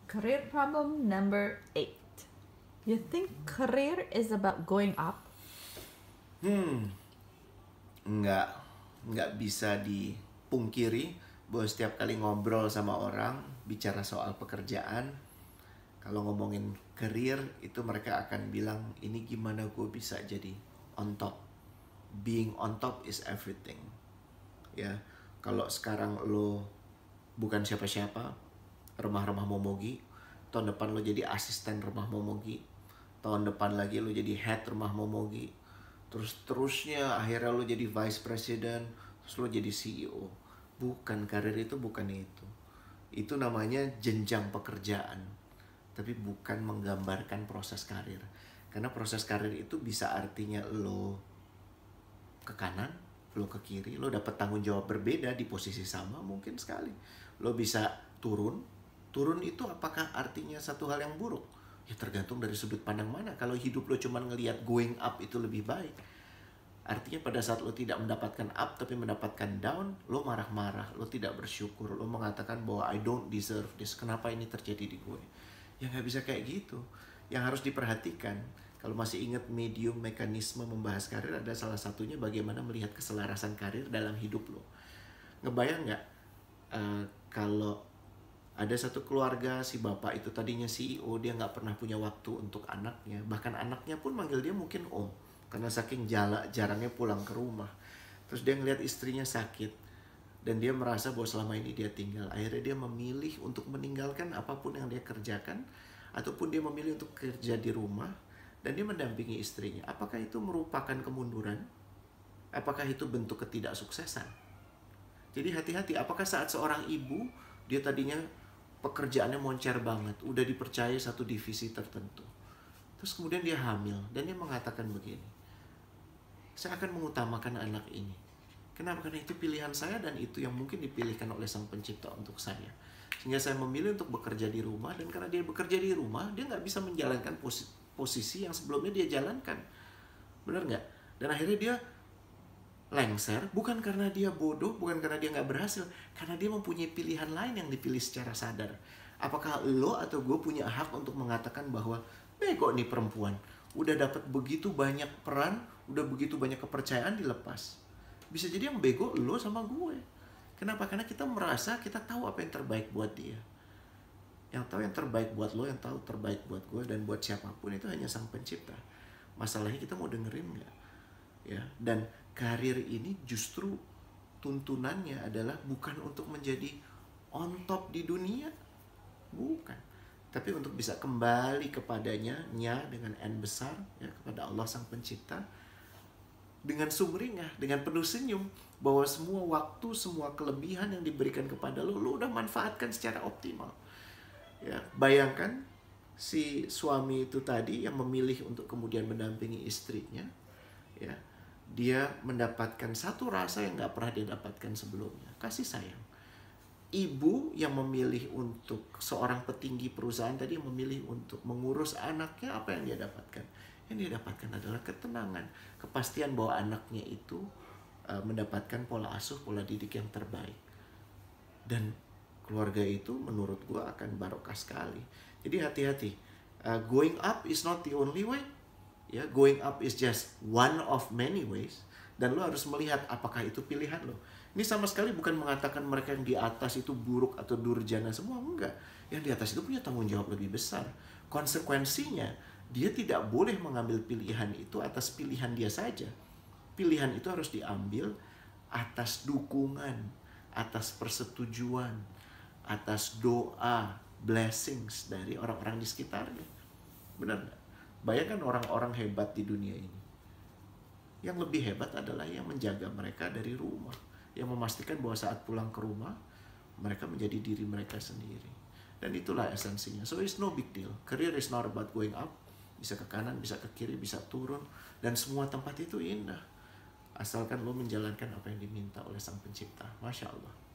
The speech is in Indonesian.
Career problem number 8. You think career is about going up? Nggak bisa dipungkiri bahwa setiap kali ngobrol sama orang, bicara soal pekerjaan, kalau ngomongin career, itu mereka akan bilang, ini gimana gue bisa jadi on top. Being on top is everything. Ya, kalau sekarang lo bukan siapa-siapa, remah-remah momogi, tahun depan lo jadi asisten remah momogi, tahun depan lagi lo jadi head remah momogi, terusnya akhirnya lo jadi vice president, terus lo jadi CEO. Bukan, karir itu bukan itu. Itu namanya jenjang pekerjaan, tapi bukan menggambarkan proses karir. Karena proses karir itu bisa artinya lo ke kanan, lo ke kiri, lo dapat tanggung jawab berbeda di posisi sama mungkin sekali. Lo bisa turun itu apakah artinya satu hal yang buruk? Ya tergantung dari sudut pandang mana. Kalau hidup lo cuma ngelihat going up itu lebih baik, artinya pada saat lo tidak mendapatkan up tapi mendapatkan down, lo marah-marah, lo tidak bersyukur, lo mengatakan bahwa I don't deserve this, kenapa ini terjadi di gue? Ya nggak bisa kayak gitu. Yang harus diperhatikan, kalau masih ingat medium mekanisme membahas karir, ada salah satunya bagaimana melihat keselarasan karir dalam hidup lo. Ngebayang nggak kalau ada satu keluarga, si bapak itu tadinya CEO, dia nggak pernah punya waktu untuk anaknya. Bahkan anaknya pun manggil dia mungkin om, karena saking jarangnya pulang ke rumah. Terus dia ngeliat istrinya sakit, dan dia merasa bahwa selama ini dia tinggal. Akhirnya dia memilih untuk meninggalkan apapun yang dia kerjakan, ataupun dia memilih untuk kerja di rumah, dan dia mendampingi istrinya. Apakah itu merupakan kemunduran? Apakah itu bentuk ketidaksuksesan? Jadi hati-hati, apakah saat seorang ibu, dia tadinya pekerjaannya moncer banget, udah dipercaya satu divisi tertentu, terus kemudian dia hamil, dan dia mengatakan begini, saya akan mengutamakan anak ini. Kenapa? Karena itu pilihan saya, dan itu yang mungkin dipilihkan oleh Sang Pencipta untuk saya. Sehingga saya memilih untuk bekerja di rumah, dan karena dia bekerja di rumah, dia nggak bisa menjalankan posisi yang sebelumnya dia jalankan. Benar nggak? Dan akhirnya dia lengser, bukan karena dia bodoh, bukan karena dia nggak berhasil, karena dia mempunyai pilihan lain yang dipilih secara sadar. Apakah lo atau gue punya hak untuk mengatakan bahwa bego nih perempuan, udah dapat begitu banyak peran, udah begitu banyak kepercayaan dilepas? Bisa jadi yang bego lo sama gue. Kenapa? Karena kita merasa kita tahu apa yang terbaik buat dia. Yang tahu yang terbaik buat lo, yang tahu terbaik buat gue, dan buat siapapun itu hanya Sang Pencipta. Masalahnya kita mau dengerin nggak? Ya, dan karir ini justru tuntunannya adalah bukan untuk menjadi on top di dunia, bukan, tapi untuk bisa kembali kepadanya, dengan N besar, ya, kepada Allah Sang Pencipta, dengan sumringah, dengan penuh senyum, bahwa semua waktu, semua kelebihan yang diberikan kepada lo udah manfaatkan secara optimal. Ya, bayangkan si suami itu tadi yang memilih untuk kemudian mendampingi istrinya, ya, dia mendapatkan satu rasa yang gak pernah dia dapatkan sebelumnya, kasih sayang. Ibu yang memilih untuk seorang petinggi perusahaan tadi, yang memilih untuk mengurus anaknya, apa yang dia dapatkan? Yang dia dapatkan adalah ketenangan, kepastian bahwa anaknya itu mendapatkan pola asuh, pola didik yang terbaik. Dan keluarga itu menurut gue akan barokah sekali. Jadi hati-hati, going up is not the only way. Ya, going up is just one of many ways, dan lo harus melihat apakah itu pilihan lo. Ini sama sekali bukan mengatakan mereka yang di atas itu buruk atau durjana semua, enggak. Yang di atas itu punya tanggung jawab lebih besar. Konsekuensinya, dia tidak boleh mengambil pilihan itu atas pilihan dia saja. Pilihan itu harus diambil atas dukungan, atas persetujuan, atas doa, blessings dari orang-orang di sekitarnya. Benar nggak? Bayangkan orang-orang hebat di dunia ini. Yang lebih hebat adalah yang menjaga mereka dari rumah, yang memastikan bahwa saat pulang ke rumah, mereka menjadi diri mereka sendiri. Dan itulah esensinya. So it's no big deal. Career is not about going up. Bisa ke kanan, bisa ke kiri, bisa turun. Dan semua tempat itu indah, asalkan lo menjalankan apa yang diminta oleh Sang Pencipta. Masya Allah.